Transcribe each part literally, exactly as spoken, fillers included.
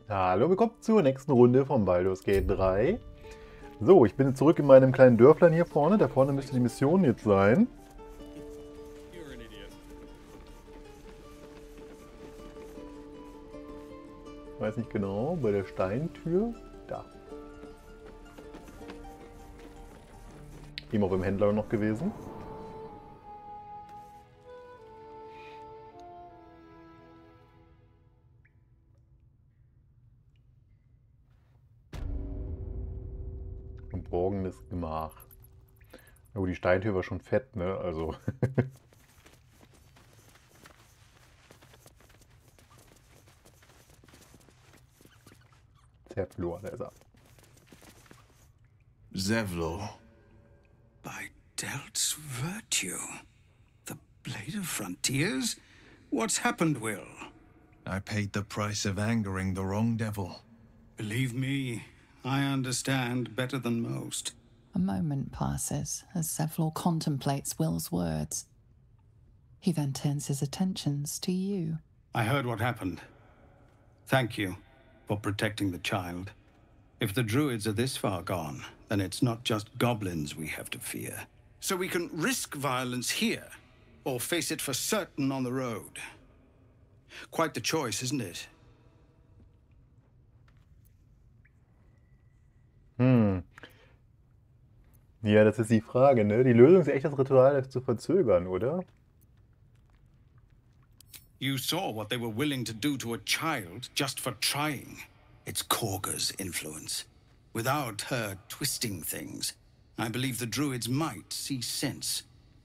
Hallo, willkommen zur nächsten Runde von Baldur's Gate drei. So, ich bin zurück in meinem kleinen Dörflein hier vorne. Da vorne müsste die Mission jetzt sein. Weiß nicht genau, bei der Steintür. Da. Eben auch beim Händler noch gewesen. Geborgenes Gemach. Oh, die Steintür war schon fett, ne? Also. Zerflor, da ist er. Zevlor. By Delt's virtue. The Blade of Frontiers? What's happened, Will? I paid the price of angering the wrong devil. Believe me, I understand better than most. A moment passes as Zevlor contemplates Will's words. He then turns his attentions to you. I heard what happened. Thank you for protecting the child. If the druids are this far gone, then it's not just goblins we have to fear. So we can risk violence here, or face it for certain on the road. Quite the choice, isn't it? Hm. Ja, das ist die Frage, ne? Die Lösung ist echt, das Ritual zu verzögern, oder? You saw what they were willing to do to a child just for trying. It's Korga's influence. Without her twisting things, I believe the druids might see sense.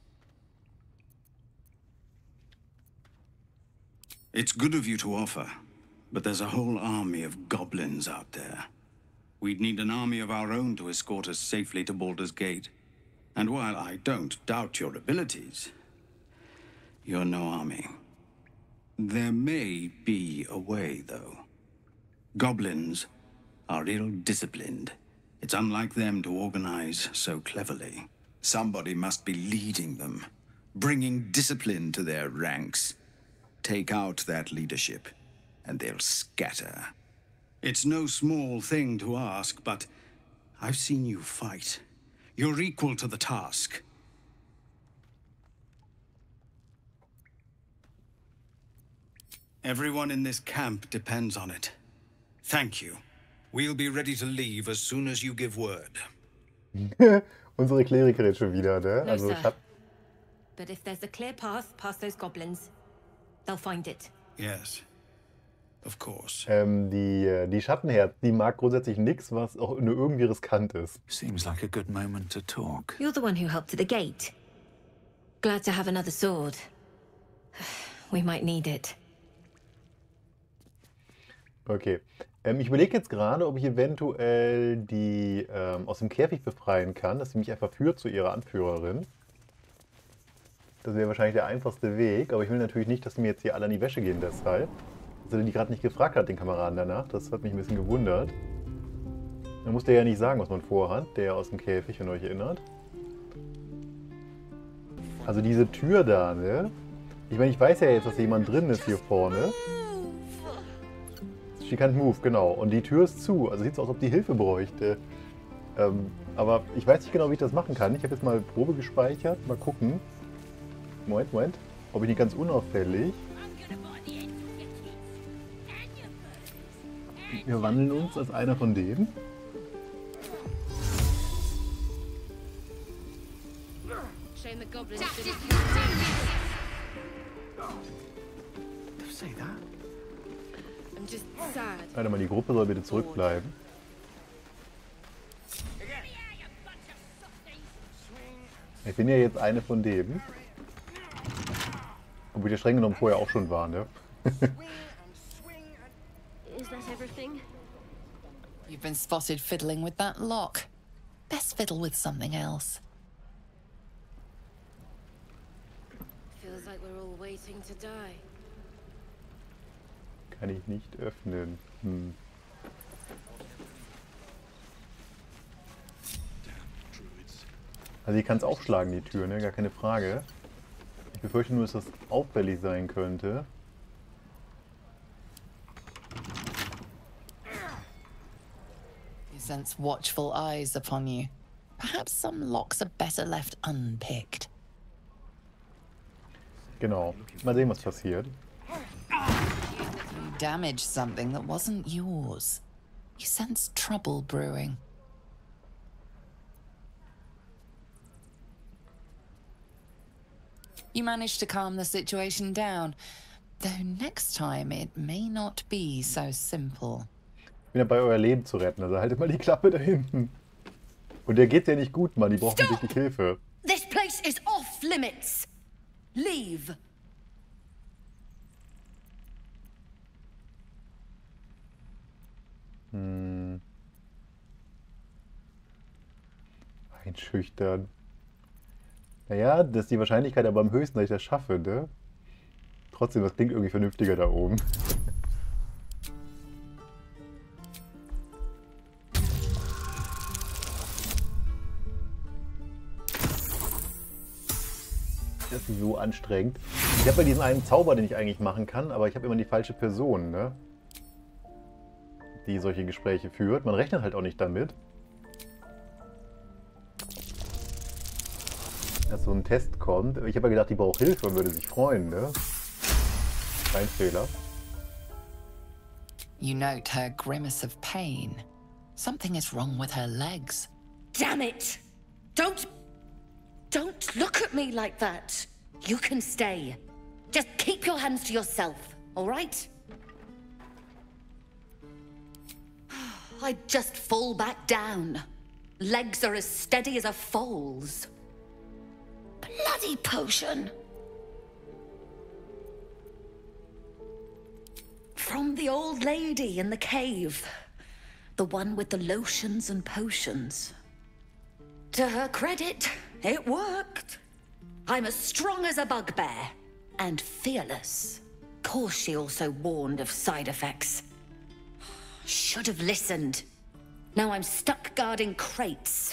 It's good of you to offer, but there's a whole army of goblins out there. We'd need an army of our own to escort us safely to Baldur's Gate. And while I don't doubt your abilities, you're no army. There may be a way, though. Goblins are ill-disciplined. It's unlike them to organize so cleverly. Somebody must be leading them, bringing discipline to their ranks. Take out that leadership, and they'll scatter. It's no small thing to ask, but I've seen you fight. You're equal to the task. Everyone in this camp depends on it. Thank you. We'll be ready to leave as soon as you give word. Unsere Klerikerin schon wieder, ne? No, Also sir. ich hab... But if there's a clear path past those goblins, they'll find it. Yes, of course. Ähm, die, äh, die Schattenherz, die mag grundsätzlich nichts, was auch nur irgendwie riskant ist. Seems like a good moment to talk. You're the one who helped at the gate. Glad to have another sword. We might need it. Okay. Ähm, ich überlege jetzt gerade, ob ich eventuell die ähm, aus dem Käfig befreien kann, dass sie mich einfach führt zu ihrer Anführerin. Das wäre wahrscheinlich der einfachste Weg, aber ich will natürlich nicht, dass sie mir jetzt hier alle an die Wäsche gehen deshalb. Dass er die gerade nicht gefragt hat, den Kameraden danach. Das hat mich ein bisschen gewundert. Man muss der ja nicht sagen, was man vorhat, der aus dem Käfig, wenn ihr euch erinnert. Also diese Tür da, ne? Ich meine, ich weiß ja jetzt, dass jemand drin ist hier vorne. She can't move, genau. Und die Tür ist zu. Also sieht so aus, als ob die Hilfe bräuchte. Ähm, aber ich weiß nicht genau, wie ich das machen kann. Ich habe jetzt mal Probe gespeichert. Mal gucken. Moment, Moment. Ob ich nicht ganz unauffällig. Wir wandeln uns als einer von denen. Shame the goblins Say that? I'm just sad. Warte mal, die Gruppe soll bitte zurückbleiben. Ich bin ja jetzt eine von denen. Obwohl ich ja streng genommen vorher auch schon war, ne? Is that everything? You've been spotted fiddling with that lock. Best fiddle with something else. Feels like we're all waiting to die. Kann ich nicht öffnen. Hm. Also ich kann es aufschlagen, die Tür, ne? Gar keine Frage. Ich befürchte nur, dass das auffällig sein könnte. sense watchful eyes upon you. Perhaps some locks are better left unpicked. Genau. Mal sehen, was passiert. You damaged something that wasn't yours. You sense trouble brewing. You managed to calm the situation down, though next time it may not be so simple. Ich bin dabei, euer Leben zu retten, also haltet mal die Klappe da hinten. Und der geht's ja nicht gut, Mann, die brauchen richtig Hilfe. This place is off limits. Leave. Hm. Einschüchtern. Naja, das ist die Wahrscheinlichkeit aber am höchsten, dass ich das schaffe, ne? Trotzdem, das klingt irgendwie vernünftiger da oben. Das ist so anstrengend. Ich habe ja diesen einen Zauber, den ich eigentlich machen kann, aber ich habe immer die falsche Person, ne? Die solche Gespräche führt. Man rechnet halt auch nicht damit. Dass so ein Test kommt. Ich habe ja gedacht, die braucht Hilfe und würde sich freuen, ne? Kein Fehler. You note her grimace of pain. Something is wrong with her legs. Damn it! Don't... Don't look at me like that. You can stay. Just keep your hands to yourself, all right? I'd just fall back down. Legs are as steady as a foal's. Bloody potion! From the old lady in the cave. The one with the lotions and potions. To her credit, it worked. I'm as strong as a bugbear. And fearless. Course she also warned of side effects. Should have listened. Now I'm stuck guarding crates.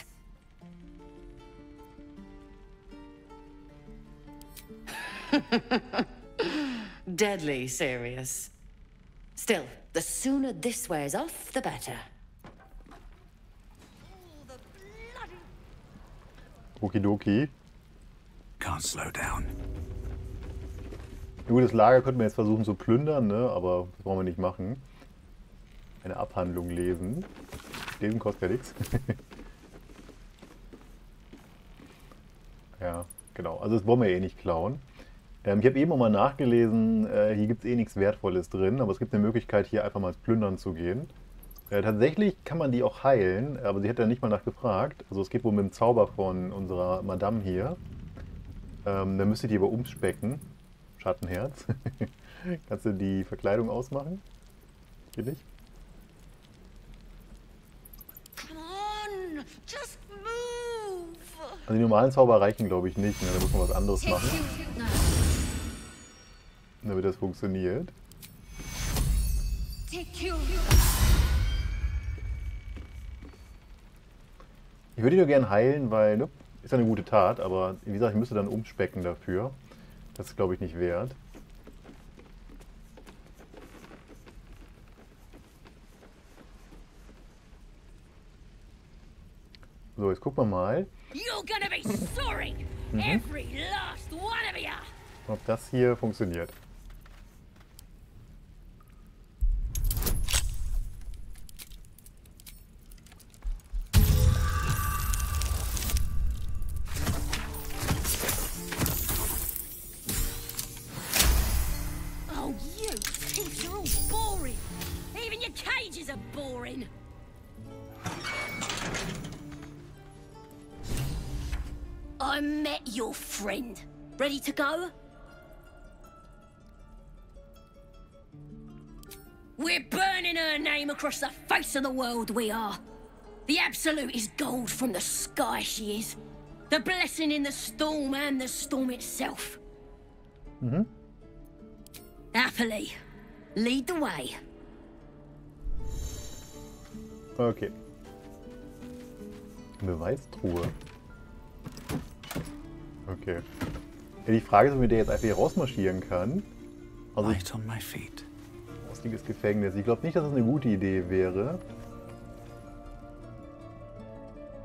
Deadly serious. Still, the sooner this wears off, the better. Okidoki. Can't slow down. Ein gutes Lager könnten wir jetzt versuchen zu plündern, ne? Aber das wollen wir nicht machen. Eine Abhandlung lesen. Lesen kostet ja nichts. Ja, genau. Also das wollen wir eh nicht klauen. Ähm, ich habe eben auch mal nachgelesen, äh, hier gibt es eh nichts Wertvolles drin, aber es gibt eine Möglichkeit, hier einfach mal ins Plündern zu gehen. Äh, tatsächlich kann man die auch heilen, aber sie hat ja nicht mal nachgefragt. Also es geht wohl mit dem Zauber von unserer Madame hier. Ähm, dann müsst ihr die aber umspecken. Schattenherz. Kannst du die Verkleidung ausmachen? Geht nicht? Come on, just move. Also die normalen Zauber reichen, glaube ich, nicht. Ne? Da muss man was anderes machen, damit das funktioniert. Ich würde die nur gerne heilen, weil, ne, ist ja eine gute Tat, aber wie gesagt, ich müsste dann umspecken dafür. Das ist, glaube ich, nicht wert. So, jetzt gucken wir mal, You're gonna be sorry, every last one of you. ob das hier funktioniert. Oh, you thieves are all boring. Even your cages are boring. I met your friend. Ready to go? We're burning her name across the face of the world, we are. The Absolute is gold from the sky, she is. The blessing in the storm and the storm itself. Mhm. Happily, lead the way. Okay. Beweistruhe. Okay. Ja, die Frage ist, ob wir der jetzt einfach hier rausmarschieren kann. Also Light on my feet. rostiges Gefängnis. Ich glaube nicht, dass das eine gute Idee wäre.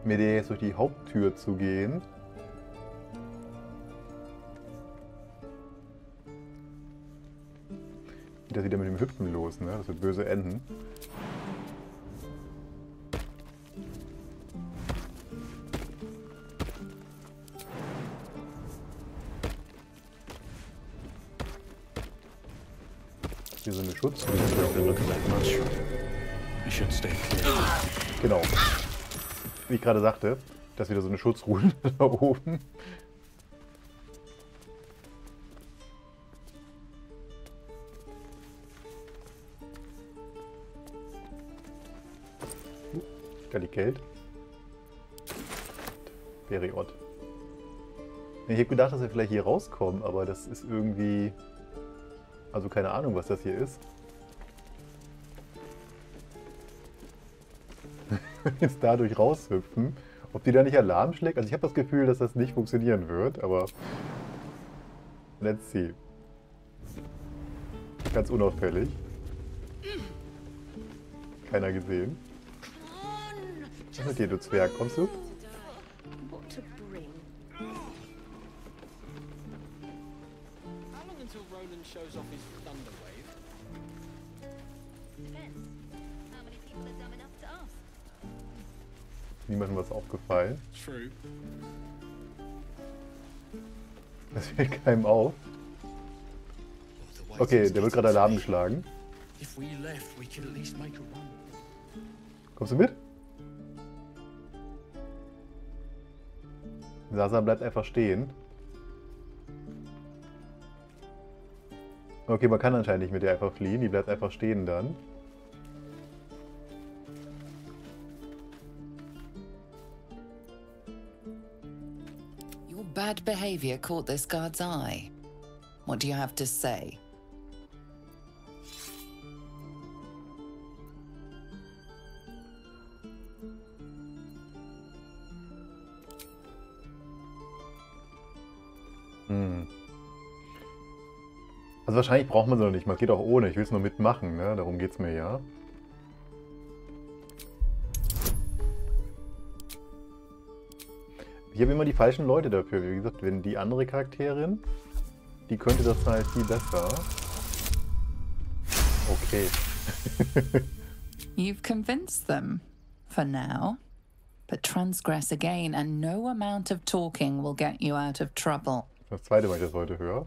mit der jetzt durch die Haupttür zu gehen. Geht das wieder mit dem Hüpfen los, ne? Das wird böse enden. Hier so eine Schutztür. Genau. Wie ich gerade sagte, das ist wieder so eine Schutzruhe da oben. Da liegt Geld. Period. Ich habe gedacht, dass wir vielleicht hier rauskommen, aber das ist irgendwie... Also keine Ahnung, was das hier ist. Jetzt dadurch raushüpfen. Ob die da nicht Alarm schlägt? Also ich habe das Gefühl, dass das nicht funktionieren wird, aber... Let's see. Ganz unauffällig. Keiner gesehen. Was ist mit dir, du Zwerg? Kommst du? Niemandem was aufgefallen. Das fällt keinem auf. Okay, der wird gerade Alarm geschlagen. Kommst du mit? Sasa bleibt einfach stehen. Okay, man kann anscheinend nicht mit der einfach fliehen. Die bleibt einfach stehen dann. Your bad behavior caught this guard's eye. What do you have to say? Hm. Also wahrscheinlich braucht man sie noch nicht. Man geht auch ohne. Ich will es nur mitmachen, ne? Darum geht es mir ja. Ich habe immer die falschen Leute dafür. Wie gesagt, wenn die andere Charakterin, die könnte das halt viel besser. Okay. You've convinced them, for now. But transgress again and no amount of talking will get you out of trouble. Das zweite Mal, ich das heute höre.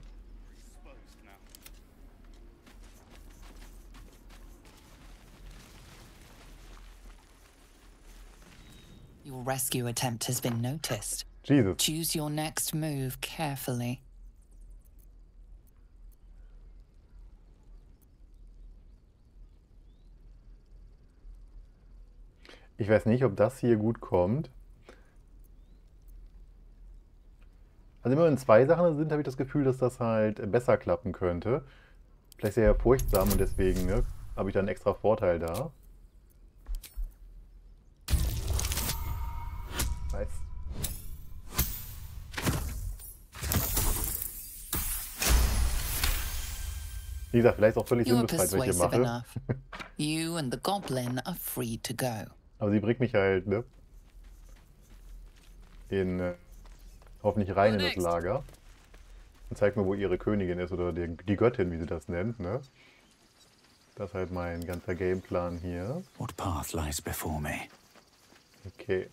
Your rescue attempt has been noticed. Jesus. Choose your next move carefully. Ich weiß nicht, ob das hier gut kommt. Also immer wenn zwei Sachen sind, habe ich das Gefühl, dass das halt besser klappen könnte. Vielleicht sehr furchtsam und deswegen, ne, habe ich da einen extra Vorteil da. Nice. Wie gesagt, vielleicht auch völlig You are unbefreit, was ich hier persuasive mache. enough. You and the goblin are free to go. Aber sie bringt mich halt, ne? In, äh, hoffentlich rein in das Lager. Und zeigt mir, wo ihre Königin ist oder die, die Göttin, wie sie das nennt, ne? Das ist halt mein ganzer Gameplan hier. What path lies before me? Okay.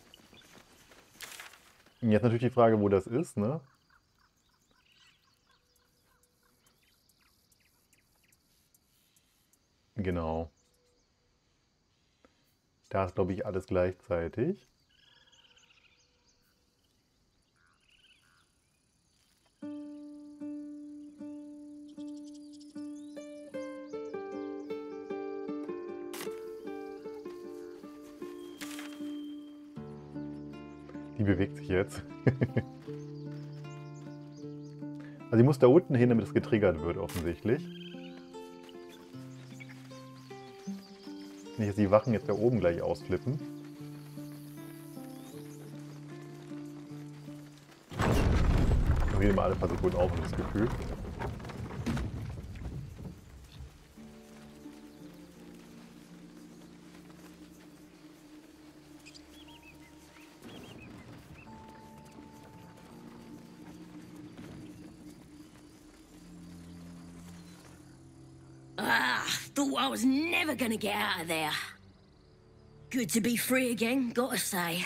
Und jetzt natürlich die Frage, wo das ist, ne? Genau. Da ist, glaube ich, alles gleichzeitig. Die bewegt sich jetzt. Also sie muss da unten hin, damit es getriggert wird, offensichtlich. Nicht, dass die Wachen jetzt da oben gleich ausflippen. Ich rede mal alle paar Sekunden auf, das Gefühl. thought I was never gonna get out of there. Good to be free again, gotta say.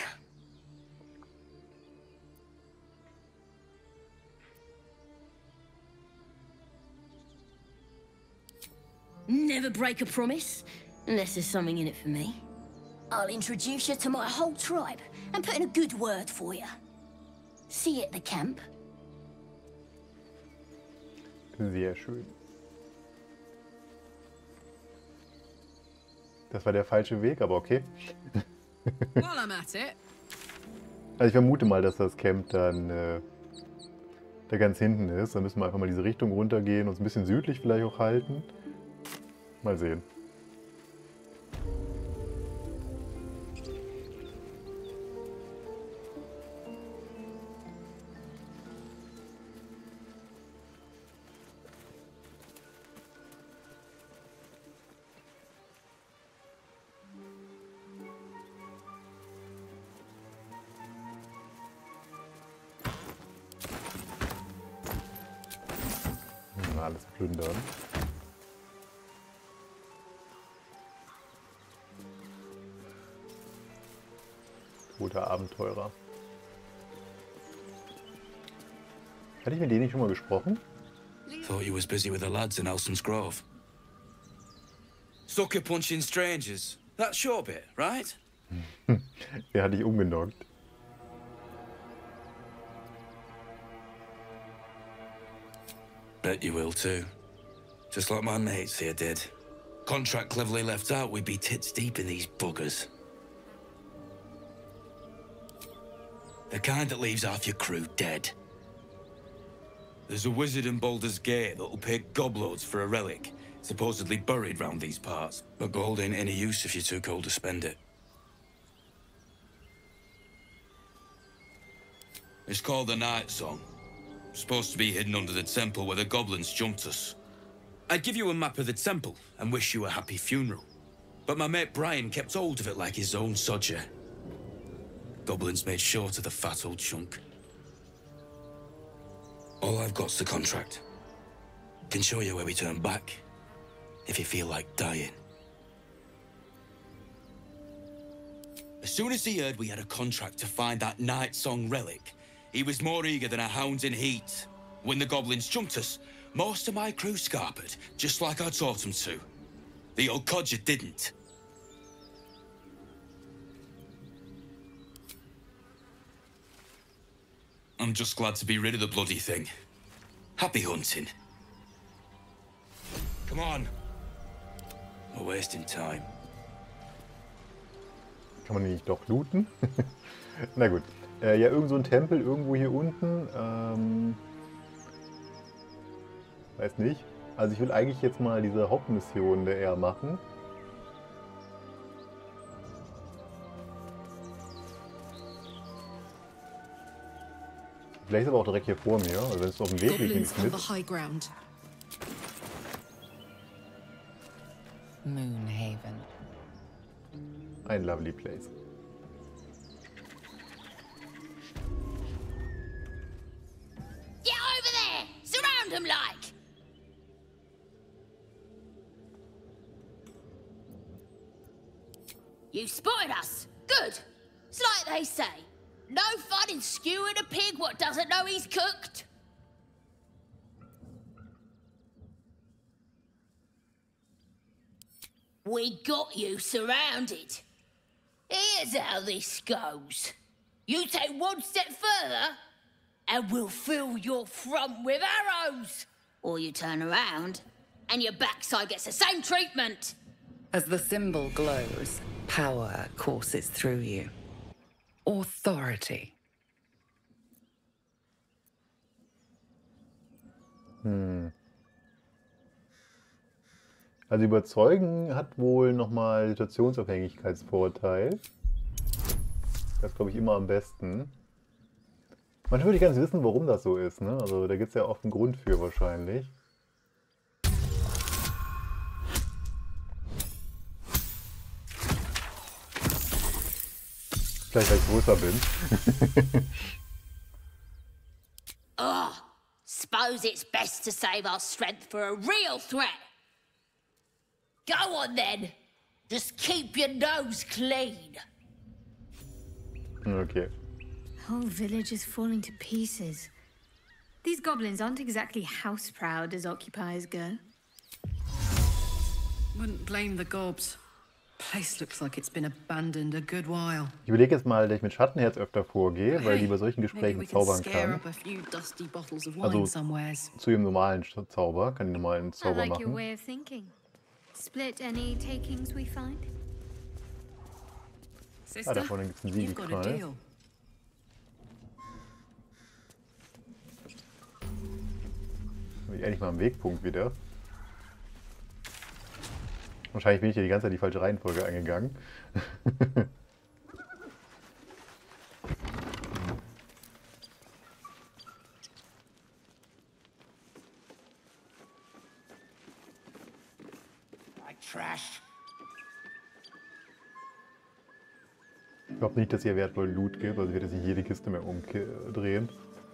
Never break a promise, unless there's something in it for me. I'll introduce you to my whole tribe and put in a good word for you. See you at the camp. Sehr schön. Das war der falsche Weg, aber okay. While I'm at it. Also ich vermute mal, dass das Camp dann äh, da ganz hinten ist. Dann müssen wir einfach mal diese Richtung runtergehen, uns ein bisschen südlich vielleicht auch halten. Mal sehen. Alles plündern. Toter Abenteurer. Hatte ich mit denen nicht schon mal gesprochen? Thought you was busy with the lads in Elson's Grove. Sucker punching strangers. That short bit, right? Der hatte ich umgenockt. Bet you will too. Just like my mates here did. Contract cleverly left out, we'd be tits deep in these buggers. The kind that leaves half your crew dead. There's a wizard in Baldur's Gate that'll pay gobloads for a relic, supposedly buried round these parts. But gold ain't any use if you're too cold to spend it. It's called the Night Song. Supposed to be hidden under the temple where the goblins jumped us. I'd give you a map of the temple and wish you a happy funeral. But my mate Brian kept hold of it like his own sodger. Goblins made short of the fat old chunk. All I've got's the contract. Can show you where we turn back, if you feel like dying. As soon as he heard we had a contract to find that Night Song relic, he was more eager than a hound in heat. When the goblins jumped us, most of my crew scarpered, just like I taught them to. The old codger didn't. I'm just glad to be rid of the bloody thing. Happy hunting. Come on. We're wasting time. Kann man die nicht doch looten? Na gut. Äh, ja, irgend so ein Tempel irgendwo hier unten. Ähm, weiß nicht. Also ich will eigentlich jetzt mal diese Hauptmission der eher machen. Vielleicht ist aber auch direkt hier vor mir. Also wenn es auf dem Weg liegt, nichts mit. Moonhaven. Ein lovely place. Get over there! Surround them like! You spotted us. Good. It's like they say. No fun in skewing a pig what doesn't know he's cooked. We got you surrounded. Here's how this goes. You take one step further, and we'll fill your front with arrows. Or you turn around, and your backside gets the same treatment. As the symbol glows, power courses through you. Authority. Hm. Also überzeugen hat wohl nochmal Situationsabhängigkeitsvorteil. Das glaube ich immer am besten. Manchmal würde ich ganz wissen, warum das so ist, ne? Also da gibt es ja auch einen Grund für wahrscheinlich. Vielleicht, weil ich größer bin. Oh, suppose it's best to save our strength for a real threat. Go on then. Just keep your nose clean. Okay. Whole village is falling to pieces. These goblins aren't exactly house proud as occupiers go. Wouldn't blame the gobs. Place looks like it's been abandoned a good while. Ich überlege jetzt mal, dass ich mit Schattenherz öfter vorgehe, weil die bei solchen Maybe Gesprächen we can zaubern scare kann. up a few dusty bottles of wine Also somewheres. zu ihrem normalen Sch- Zauber, kann den normalen I Zauber like your machen. way of thinking. Split any takings we find? Ah, Sister, da vorne gibt es einen you've got a Siegekreis. deal. Bin ich endlich mal am Wegpunkt wieder. Wahrscheinlich bin ich hier die ganze Zeit die falsche Reihenfolge eingegangen. Trash. Ich glaube nicht, dass hier wertvollen Loot gibt, also wird sich jede Kiste mehr umdrehen.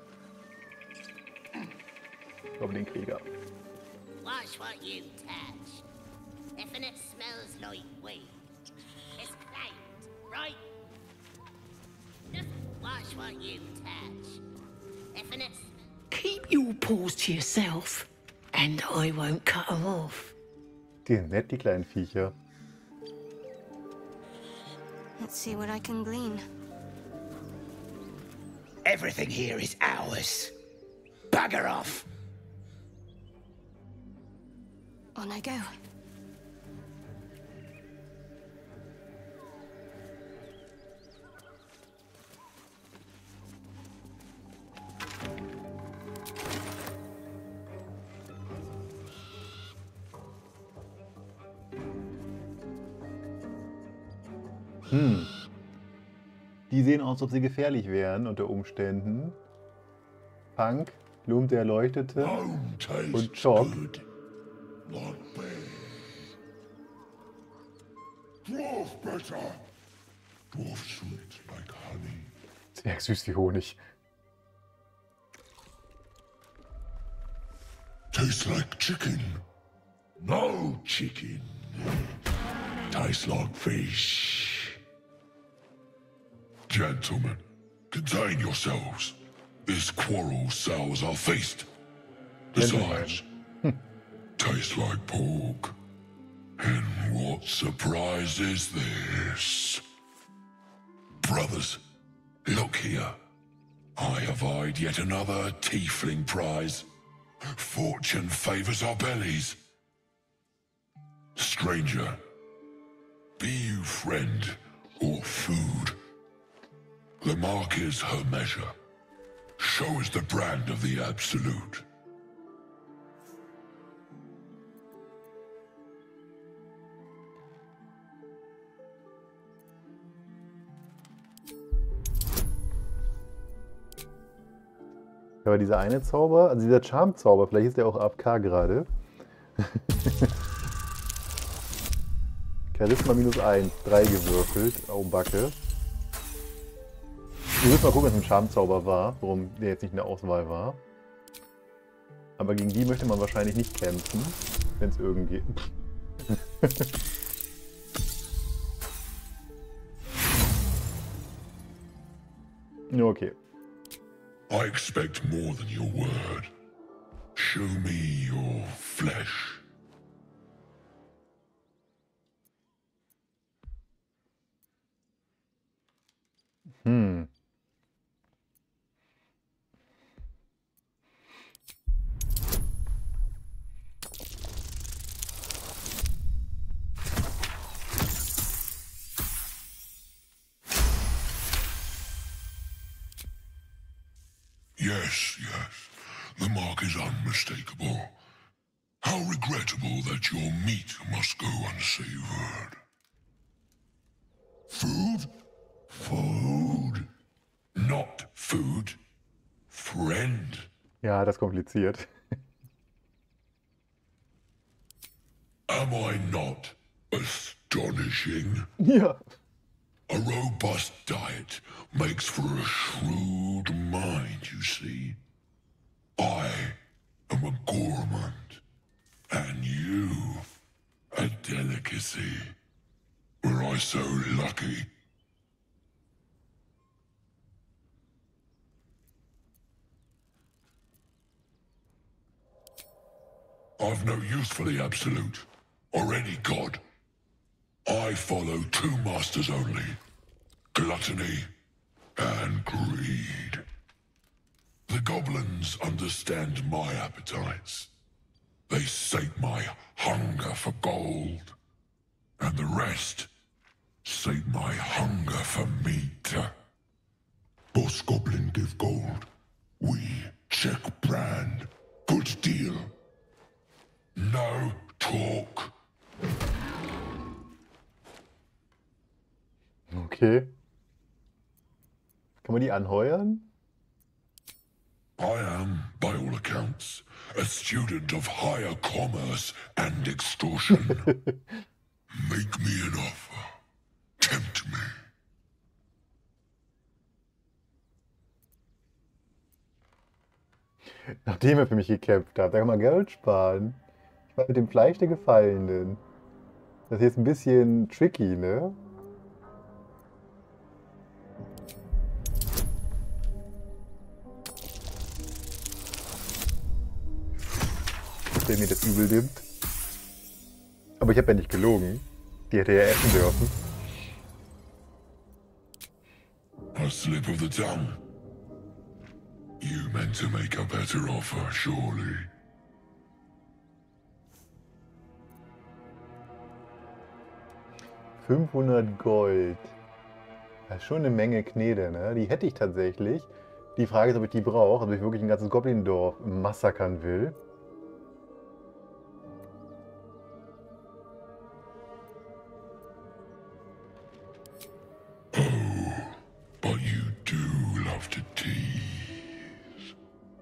Ich glaube den Krieger. Watch what you touch. If it smells like weed, it's claimed, right? Just watch what you touch. If it Keep your paws to yourself, and I won't cut them off. Die sind nett, die kleinen Viecher. Let's see what I can glean. Everything here is ours. Bugger off. On I go. Hm. Die sehen aus, als ob sie gefährlich wären unter Umständen. Punk, Lum der Erleuchtete und Chop. Dwarf better. Dwarf sweet like honey. Sehr süß wie Honig. Tastes like chicken. No chicken. Tastes like fish. Gentlemen, contain yourselves. This quarrel sours our feast. Besides, tastes like pork. And what surprise is this? Brothers, look here. I have eyed yet another tiefling prize. Fortune favors our bellies. Stranger, be you friend or food. The mark is her measure. Show us the brand of the absolute. Aber dieser eine Zauber, also dieser Charm-Zauber, vielleicht ist der auch A F K gerade. Charisma minus eins, drei gewürfelt. Oh, Backe. Wir müssen mal gucken, was ein Charm-Zauber war, warum der jetzt nicht in der Auswahl war. Aber gegen die möchte man wahrscheinlich nicht kämpfen, wenn es irgendwie geht. Okay. I expect more than your word. Show me your flesh. Hm. Yes, yes. The mark is unmistakable. How regrettable that your meat must go unsavored. Food? Food. Not food. Friend. Ja, das ist kompliziert. Am I not astonishing? Ja. A robust diet makes for a shrewd mind, you see. I am a gourmand, and you A delicacy. Were I so lucky? I've no use for the Absolute, or any god. I follow two masters only. Gluttony and greed. The goblins understand my appetites. They sate my hunger for gold. And the rest sate my hunger for meat. Boss Goblin give gold. We check brand. Good deal. No talk. Okay. Kann man die anheuern? I am, by all accounts, a student of higher commerce and extortion. Make me an offer. Tempt me. Nachdem er für mich gekämpft hat, da kann man Geld sparen. Ich war mit dem Fleisch der Gefallenen. Das ist jetzt ein bisschen tricky, ne? Der mir das übel nimmt. Aber ich habe ja nicht gelogen. Die hätte ja essen dürfen. A slip of the tongue. You meant to make a better offer, surely. fünfhundert Gold. Das ist schon eine Menge Knete, ne? Die hätte ich tatsächlich. Die Frage ist, ob ich die brauche, ob ich wirklich ein ganzes Goblin-Dorf massakern will. But you do love to tease.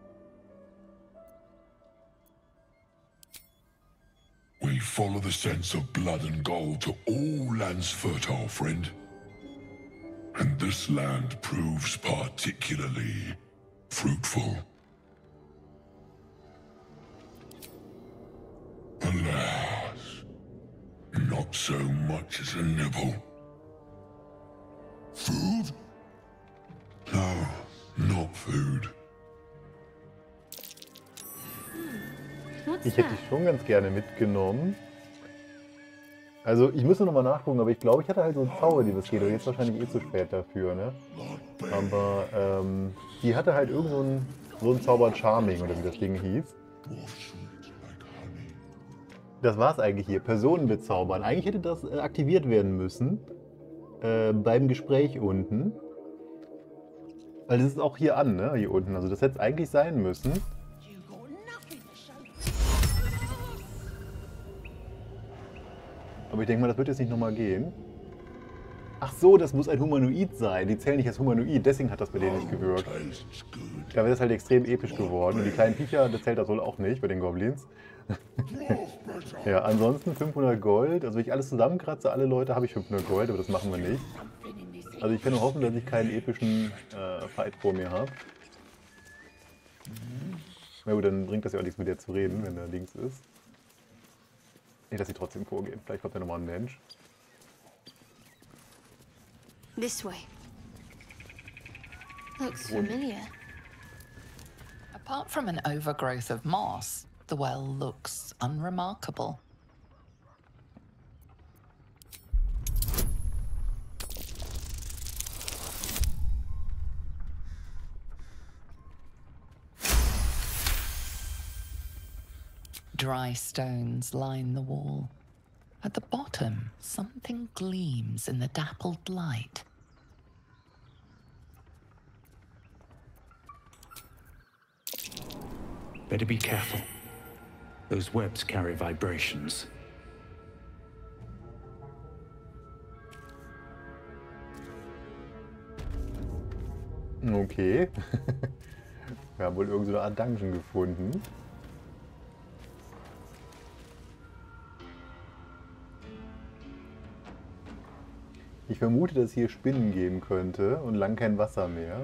We follow the sense of blood and gold to all lands fertile, friend. And this land proves particularly fruitful. Alas, not so much as a nibble. Food? No, not food. Ich hätte dich schon ganz gerne mitgenommen. Also ich müsste nochmal nachgucken, aber ich glaube, ich hatte halt so einen Zauber, die was geht. Aber jetzt wahrscheinlich eh zu spät dafür, ne? Aber ähm, die hatte halt irgend so einen, so einen Zauber Charming, oder wie das Ding hieß. Das war's eigentlich hier. Personen bezaubern. Eigentlich hätte das äh, aktiviert werden müssen. Äh, beim Gespräch unten. Weil das ist auch hier an, ne? Hier unten. Also das hätte es eigentlich sein müssen. Aber ich denke mal, das wird jetzt nicht nochmal gehen. Ach so, das muss ein Humanoid sein. Die zählen nicht als Humanoid, deswegen hat das bei denen nicht gewirkt. Da wäre das halt extrem episch geworden. Und die kleinen Viecher, das zählt das wohl auch nicht bei den Goblins. Ja, ansonsten fünfhundert Gold. Also wenn ich alles zusammenkratze, alle Leute, habe ich fünfhundert Gold, aber das machen wir nicht. Also ich kann nur hoffen, dass ich keinen epischen äh, Fight vor mir habe. Na gut, dann bringt das ja auch nichts mit der zu reden, wenn der links ist. Ich lasse sie trotzdem vorgehen. Vielleicht kommt ja nochmal ein Mensch. This way. Looks familiar. Apart from an overgrowth of moss, the well looks unremarkable. Dry stones line the wall. At the bottom, something gleams in the dappled light. Better be careful. Those webs carry vibrations. Okay. Wir haben wohl irgend so eine Art Dungeon gefunden. Ich vermute, dass es hier Spinnen geben könnte und lang kein Wasser mehr.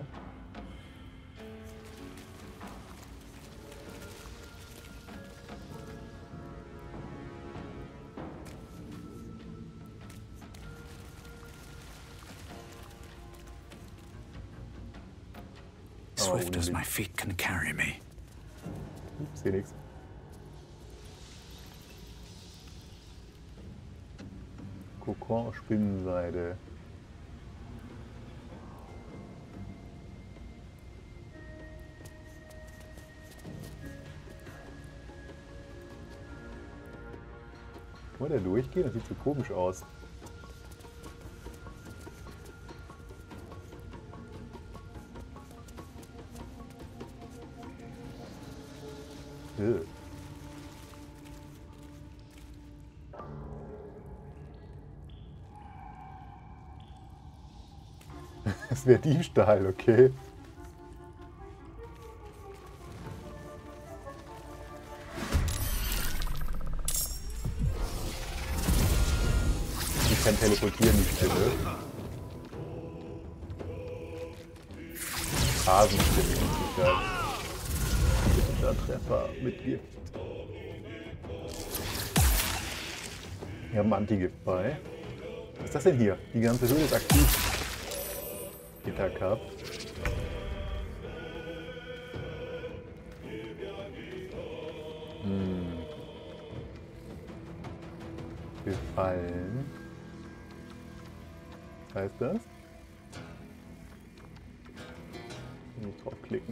swift as my feet can carry me. Ich sehe nichts. Kokon, Spinnenseide. Kann man da durchgehen? Das sieht so komisch aus. Ugh. Das wäre Diebstahl, okay. Ich kann teleportieren, die Stimme. Phasenstimme und so. Treffer mit Gift. Wir haben Antigift bei. Was ist das denn hier? Die ganze Höhle ist aktiv. Gitter Cup. Hm. Gefallen. Was heißt das? Nicht draufklicken.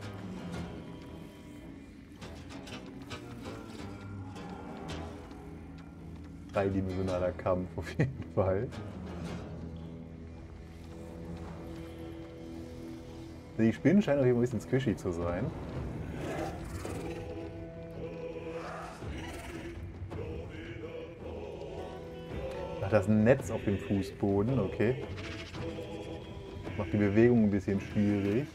Dreidimensionaler Kampf auf jeden Fall. Die Spinnen scheinen auch hier ein bisschen squishy zu sein. Ach, das ist ein Netz auf dem Fußboden, okay. Macht die Bewegung ein bisschen schwierig.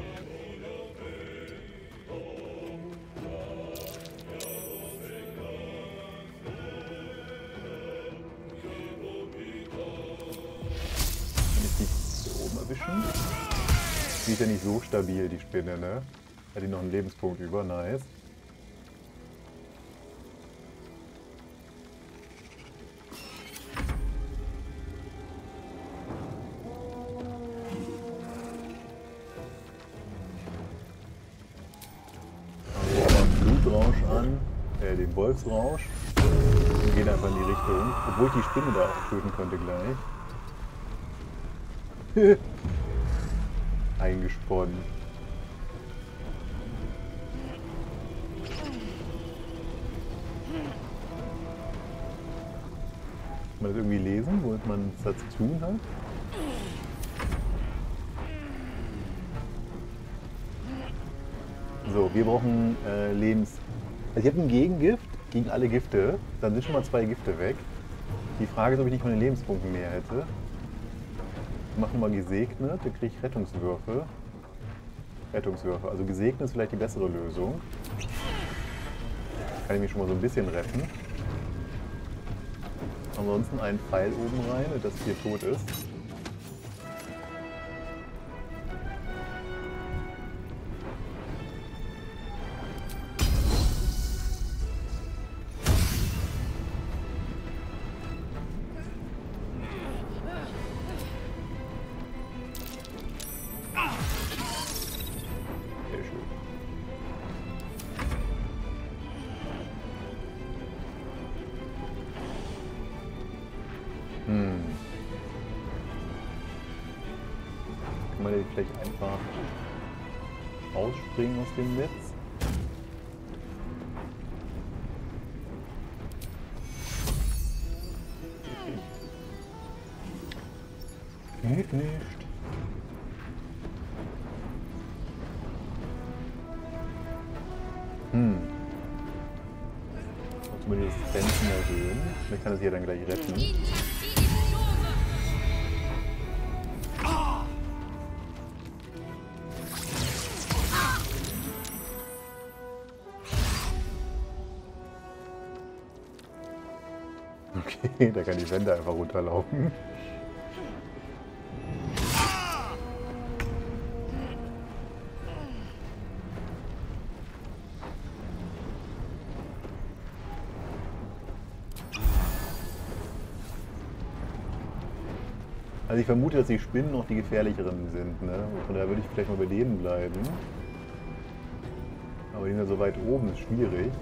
Die ist ja nicht so stabil, die Spinne, ne? Hat die noch einen Lebenspunkt über, nice. Wir haben einen Blutrausch an, äh, den Wolfsrausch. Und gehen einfach in die Richtung, obwohl ich die Spinne da auch töten könnte gleich. Eingesponnen. Kann man das irgendwie lesen, womit man es da zu tun hat? So, wir brauchen äh, Lebens... Also ich habe ein Gegengift gegen alle Gifte. Dann sind schon mal zwei Gifte weg. Die Frage ist, ob ich nicht meine Lebenspunkte mehr hätte. Machen wir mal gesegnet, dann kriege ich Rettungswürfe. Rettungswürfe, also gesegnet ist vielleicht die bessere Lösung. Kann ich mich schon mal so ein bisschen retten. Ansonsten einen Pfeil oben rein, dass hier tot ist. Hm. Kann man vielleicht einfach ausspringen aus dem Netz? Geht nicht. Hm. Muss man dieses Fenster erhöhen. Vielleicht kann es hier dann gleich retten. Okay, da kann die Wände einfach runterlaufen. Also ich vermute, dass die Spinnen noch die gefährlicheren sind, ne? Und von daher würde ich vielleicht mal bei denen bleiben. Aber die sind ja so weit oben, ist schwierig.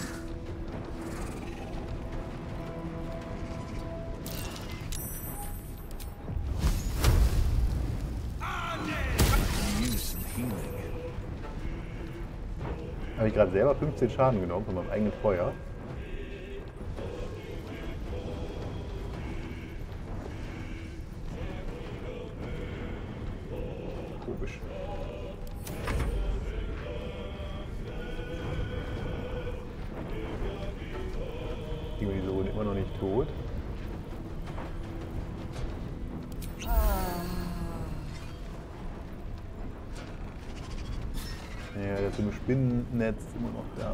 Habe ich gerade selber fünfzehn Schaden genommen von meinem eigenen Feuer. Komisch. Kriegen wir diese Runde immer noch nicht tot. Ja, das dumme Spinnennetz ist immer noch da.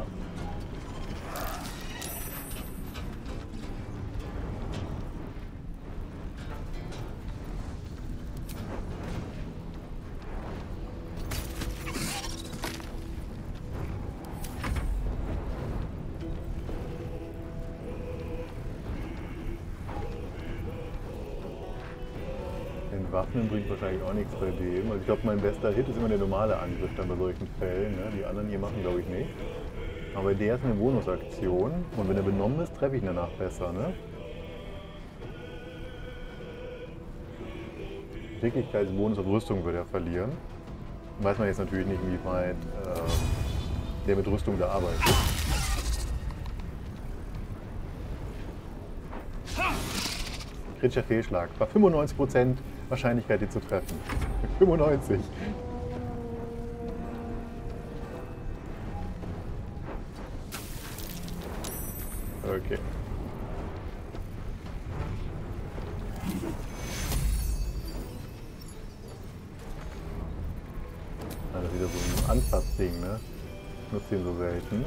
Den Waffen bringt wahrscheinlich auch nichts bei dem. Also ich glaube, mein bester Hit ist immer der normale Angriff dann bei solchen Fällen. Ne? Die anderen hier machen, glaube ich, nicht. Aber der ist eine Bonusaktion. Und wenn er benommen ist, treffe ich ihn danach besser. Ne? Geschicklichkeitsbonus auf Rüstung würde er verlieren. Weiß man jetzt natürlich nicht, wie weit äh, der mit Rüstung da arbeitet. Kritischer Fehlschlag. War fünfundneunzig Prozent Wahrscheinlichkeit, die zu treffen. fünfundneunzig. Okay. Das ist wieder so ein Anfassding, ne? Ich nutze den so selten.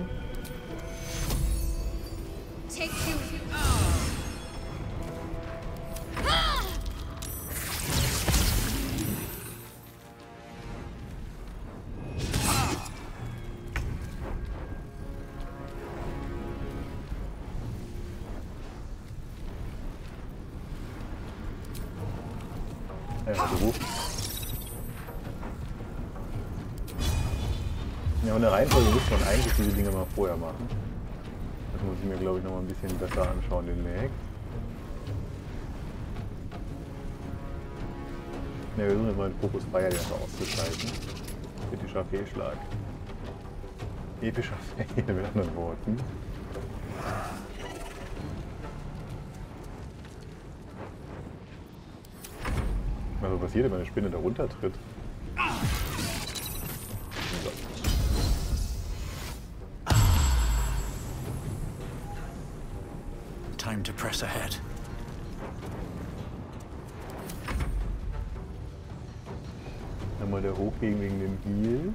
Ja, so. Ja, von der Reihenfolge müsste man eigentlich diese Dinge mal vorher machen. Das muss ich mir, glaube ich, noch mal ein bisschen besser anschauen demnächst. Ne, wir versuchen jetzt mal den Fokus Fire auszuschalten. Kritischer Fehlschlag. Epischer Fail, mit anderen Worten. Was passiert, wenn eine Spinne da runtertritt? So. Time to press ahead. Einmal der hochgehen wegen dem Heal.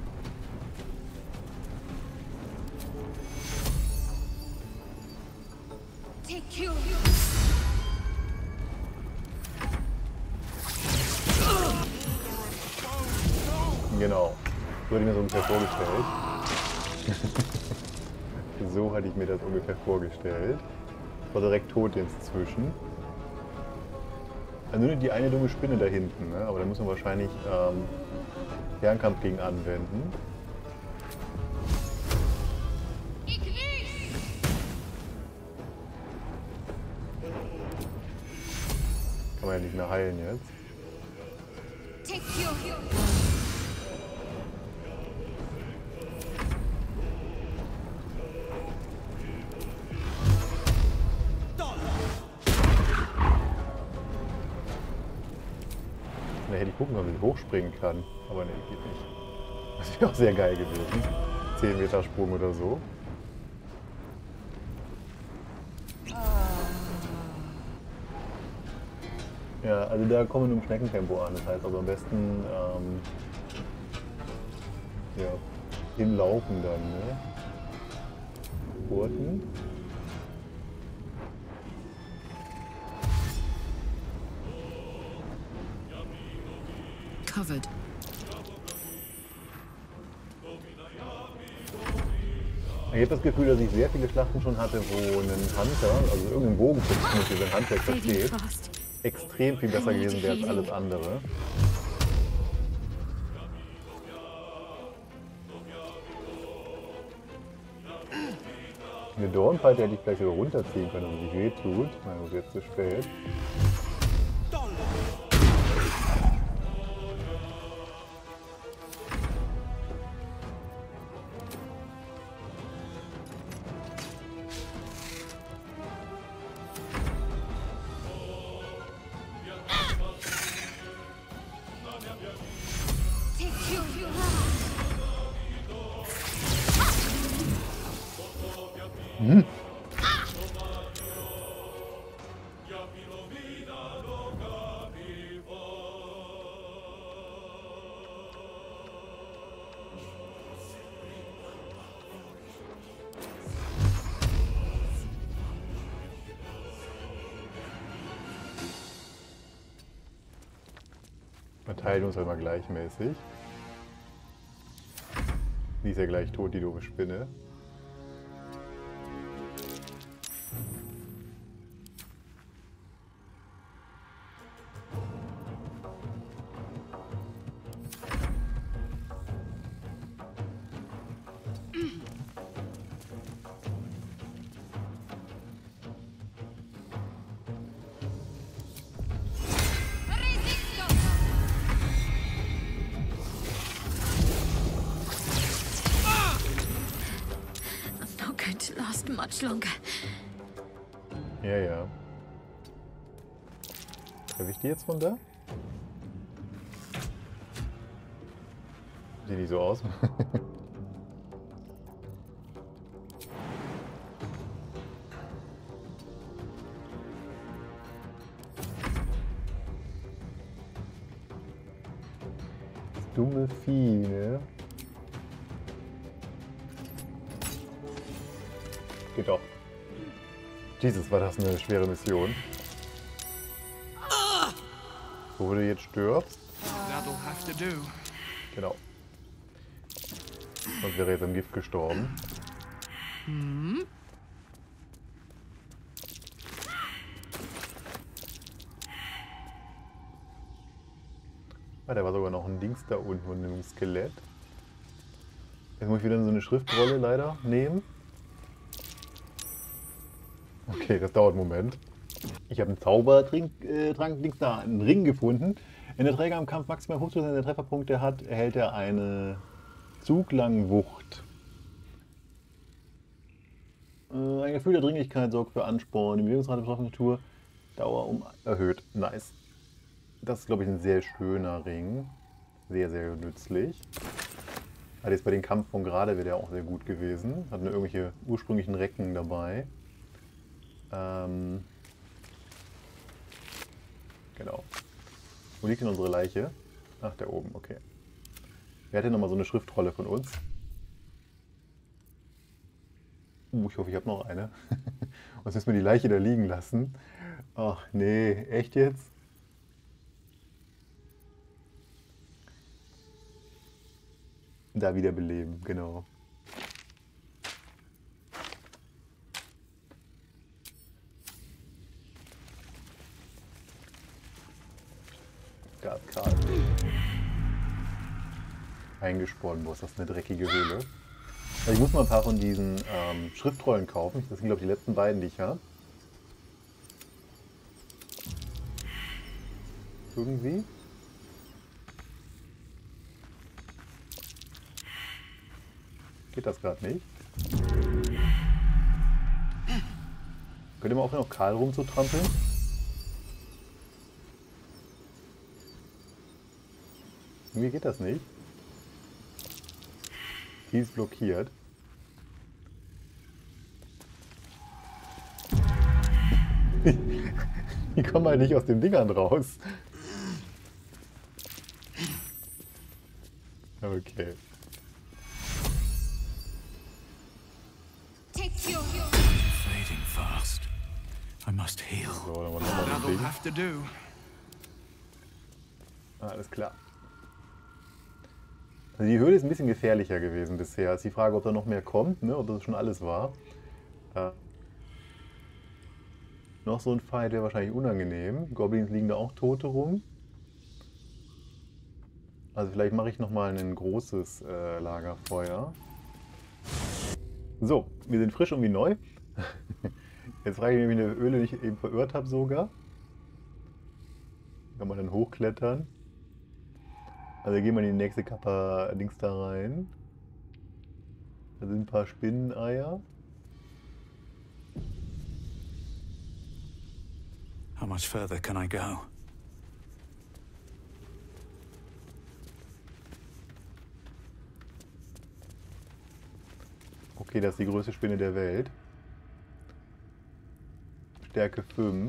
Genau, so hatte ich mir das ungefähr vorgestellt. So hatte ich mir das ungefähr vorgestellt. War direkt tot jetzt zwischen. Also nur die eine dumme Spinne da hinten, ne? Aber da müssen wir wahrscheinlich ähm, Fernkampf gegen anwenden. Kann man ja nicht mehr heilen jetzt. Da hätte ich gucken, ob ich hochspringen kann. Aber ne, geht nicht. Das wäre auch sehr geil gewesen. zehn Meter Sprung oder so. Ja, also da kommen wir nur im Schneckentempo an. Das heißt also am besten ähm, ja, hinlaufen dann, ne? Gurten. Covered. Ich habe das Gefühl, dass ich sehr viele Schlachten schon hatte, wo ein Hunter, also irgendein Bogenschütze, der sein Handwerk versteht, extrem viel besser gewesen wäre als alles andere. Eine Dornfalte hätte ich vielleicht sogar runterziehen können, wenn sie sich wehtut. Na gut, jetzt zu spät. Hm. Wir teilen uns einmal gleichmäßig. Die ist ja gleich tot, die doofe Spinne. Much longer. Ja, ja. Treffe ich die jetzt von da? Sieht nicht so aus. Das dumme Vieh, ne? Geht doch. Jesus, war das eine schwere Mission. Wo du jetzt stirbst. Genau. Sonst wäre jetzt am Gift gestorben. Hm? Ah, da war sogar noch ein Dings da unten und ein Skelett. Jetzt muss ich wieder so eine Schriftrolle leider nehmen. Okay, das dauert einen Moment. Ich habe einen Zaubertrank, äh, Trank, da, einen Ring gefunden. Wenn der Träger im Kampf maximal fünfzig Prozent der Trefferpunkte hat, erhält er eine Zuglangwucht. Äh, ein Gefühl der Dringlichkeit sorgt für Ansporn. Die Bewegungsrate betroffener Natur Dauer um erhöht. Nice. Das ist, glaube ich, ein sehr schöner Ring. Sehr, sehr nützlich. Hat jetzt bei dem Kampf von gerade wäre der auch sehr gut gewesen. Hat nur irgendwelche ursprünglichen Recken dabei. Ähm, genau. Wo liegt denn unsere Leiche? Ach, da oben, okay. Wer hat denn nochmal so eine Schriftrolle von uns? Uh, ich hoffe, ich habe noch eine. Sonst müssen wir die Leiche da liegen lassen. Ach nee, echt jetzt? Da wieder beleben, genau. Gerade eingesponnen, boah, ist das eine dreckige Höhle. Ich muss mal ein paar von diesen ähm, Schriftrollen kaufen. Das sind, glaube ich, die letzten beiden, die ich habe. Irgendwie. Geht das gerade nicht? Könnt ihr mal aufhören, auf Karl rumzutrampeln? Irgendwie geht das nicht. Die ist blockiert. Die kommen halt nicht aus den Dingern raus. Okay. Fading fast. I must heal. So, dann wollen wir noch mal That'll have to do. Alles klar. Also die Höhle ist ein bisschen gefährlicher gewesen bisher. Ist die Frage, ob da noch mehr kommt, ne? Ob das schon alles war. Äh Noch so ein Fight wäre wahrscheinlich unangenehm. Goblins liegen da auch Tote rum. Also vielleicht mache ich nochmal ein großes äh, Lagerfeuer. So, wir sind frisch und wie neu. Jetzt frage ich mich, ob ich eine Öle nicht eben verirrt habe sogar. Kann man dann hochklettern. Also gehen wir in die nächste Kappa Dings da rein. Da sind ein paar Spinneneier. How much further can I go? Okay, das ist die größte Spinne der Welt. Stärke fünf.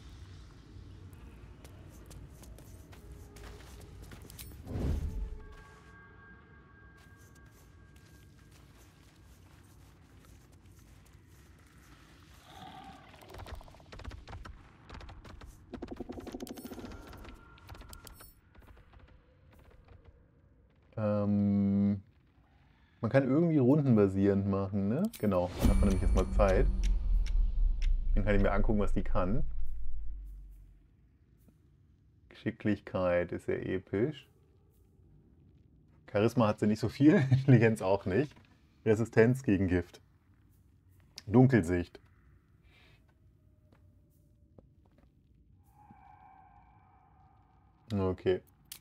Ähm, man kann irgendwie rundenbasierend machen, ne? Genau, dann hat man nämlich erstmal Zeit. Dann kann ich mir angucken, was die kann. Geschicklichkeit ist sehr episch. Charisma hat sie nicht so viel, Intelligenz auch nicht. Resistenz gegen Gift. Dunkelsicht. Okay.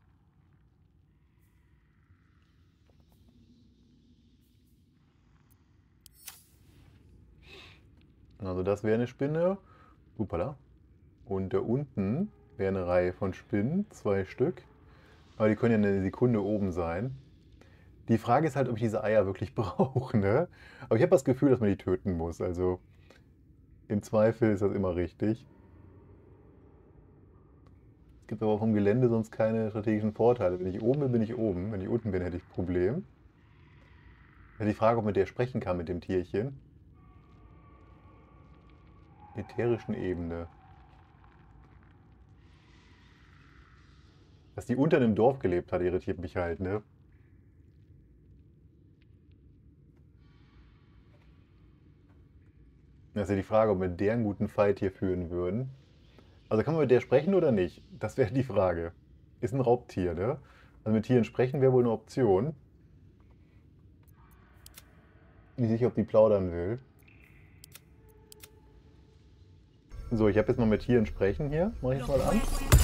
Also das wäre eine Spinne. Upala. Und da unten wäre eine Reihe von Spinnen, zwei Stück. Aber die können ja eine Sekunde oben sein. Die Frage ist halt, ob ich diese Eier wirklich brauche, ne? Aber ich habe das Gefühl, dass man die töten muss. Also im Zweifel ist das immer richtig. Es gibt aber vom Gelände sonst keine strategischen Vorteile. Wenn ich oben bin, bin ich oben. Wenn ich unten bin, hätte ich ein Problem. Ja, die Frage, ob man mit der sprechen kann, mit dem Tierchen. Ätherischen Ebene. Dass die unter einem Dorf gelebt hat, irritiert mich halt, ne? Das ist ja die Frage, ob wir mit der einen guten Fight hier führen würden. Also kann man mit der sprechen oder nicht? Das wäre die Frage. Ist ein Raubtier, ne? Also mit Tieren sprechen wäre wohl eine Option. Nicht sicher, ob die plaudern will. So, ich habe jetzt mal mit Tieren sprechen hier. Mache ich jetzt mal an.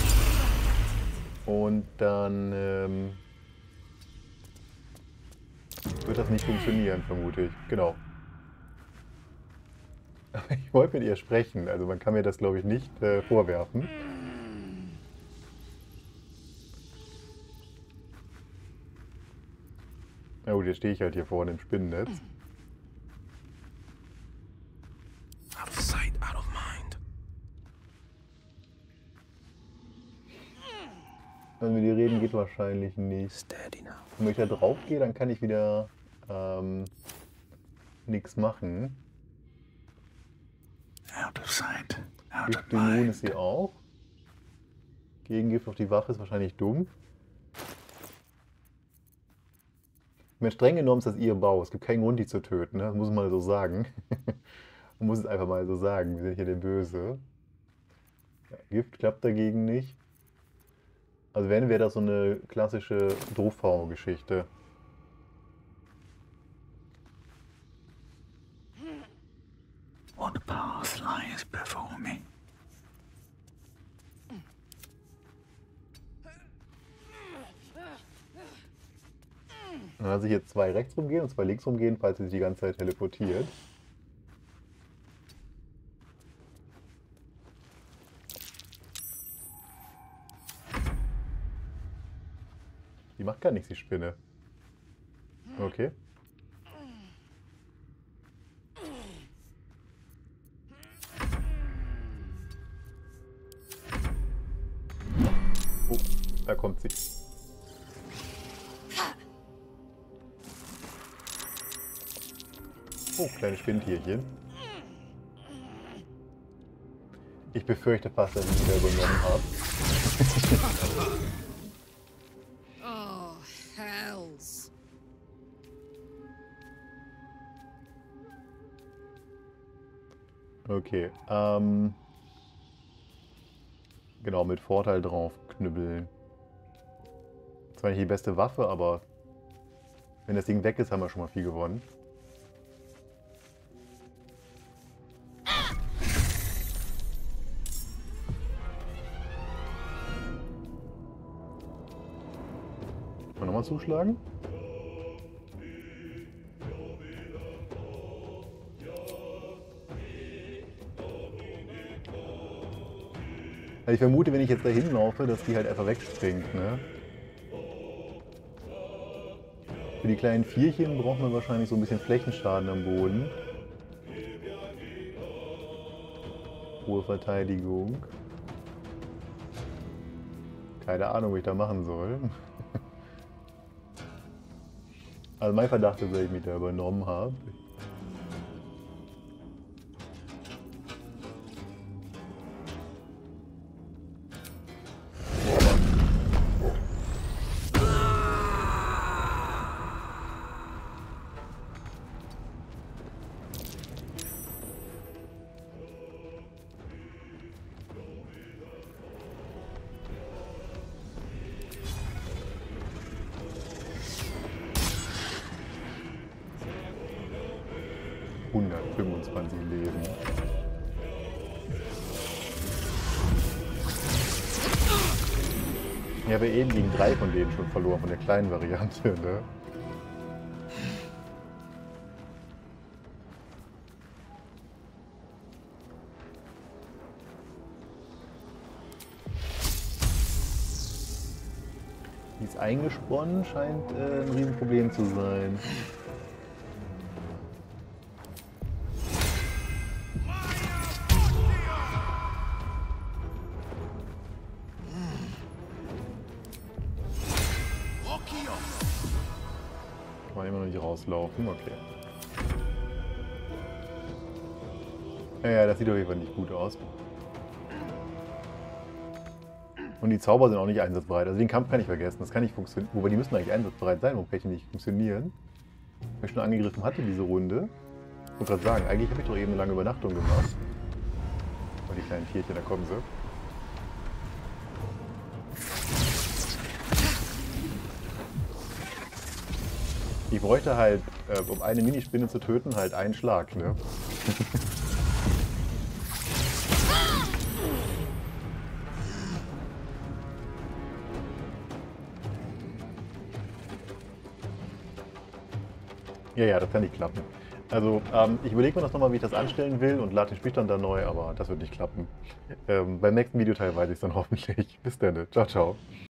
Und dann ähm, wird das nicht funktionieren, vermute ich. Genau. Aber ich wollte mit ihr sprechen, also man kann mir das, glaube ich, nicht äh, vorwerfen. Na gut, jetzt stehe ich halt hier vorne im Spinnennetz. Out of sight, out of mind. Also mit ihr reden geht wahrscheinlich nicht. Und wenn ich da drauf gehe, dann kann ich wieder ähm, nichts machen. Out of sight, out of Gift immun mind. ist sie auch. Gegengift auf die Waffe ist wahrscheinlich dumm. Ich meine, streng genommen ist das ihr Bau. Es gibt keinen Grund, die zu töten. Ne? Das muss man mal so sagen. Man muss es einfach mal so sagen. Wir sind hier der Böse. Ja, Gift klappt dagegen nicht. Also wenn, wäre das so eine klassische Doofhau-Geschichte. What path lies before me? Dann lasse ich jetzt zwei rechts rumgehen und zwei links rumgehen, falls sie sich die ganze Zeit teleportiert. Die macht gar nichts, die Spinne. Okay. Oh, da kommt sie. Oh, kleine Spinntierchen. Ich befürchte fast, dass ich ihn wieder übernommen habe. Oh, hells. Okay, ähm... Genau, mit Vorteil drauf knüppeln. Zwar nicht die beste Waffe, aber wenn das Ding weg ist, haben wir schon mal viel gewonnen. Mal nochmal zuschlagen. Also ich vermute, wenn ich jetzt da hinlaufe, dass die halt einfach wegspringt, ne? Für die kleinen Vierchen braucht man wahrscheinlich so ein bisschen Flächenschaden am Boden. Hohe Verteidigung. Keine Ahnung, was ich da machen soll. Also mein Verdacht ist, dass ich mich da übernommen habe. hundertfünfundzwanzig Leben. Ich habe eben gegen drei von denen schon verloren, von der kleinen Variante, ne? Die ist eingesponnen, scheint äh, ein Riesenproblem zu sein. Immer noch nicht rauslaufen, okay. Ja, ja, das sieht auf jeden Fall nicht gut aus. Und die Zauber sind auch nicht einsatzbereit. Also den Kampf kann ich vergessen, das kann nicht funktionieren. Wobei die müssen eigentlich einsatzbereit sein, wobei die nicht funktionieren. Weil ich schon angegriffen hatte diese Runde. Ich wollte gerade sagen, eigentlich habe ich doch eben eine lange Übernachtung gemacht. Und die kleinen Tierchen, da kommen sie. Ich bräuchte halt, äh, um eine Minispinne zu töten, halt einen Schlag, ne? Ja, ja, das kann nicht klappen. Also, ähm, ich überlege mir das nochmal, wie ich das anstellen will und lade den Spielstand dann neu, aber das wird nicht klappen. Ähm, beim nächsten Videoteil weiß ich es dann hoffentlich. Bis dann, ciao, ciao.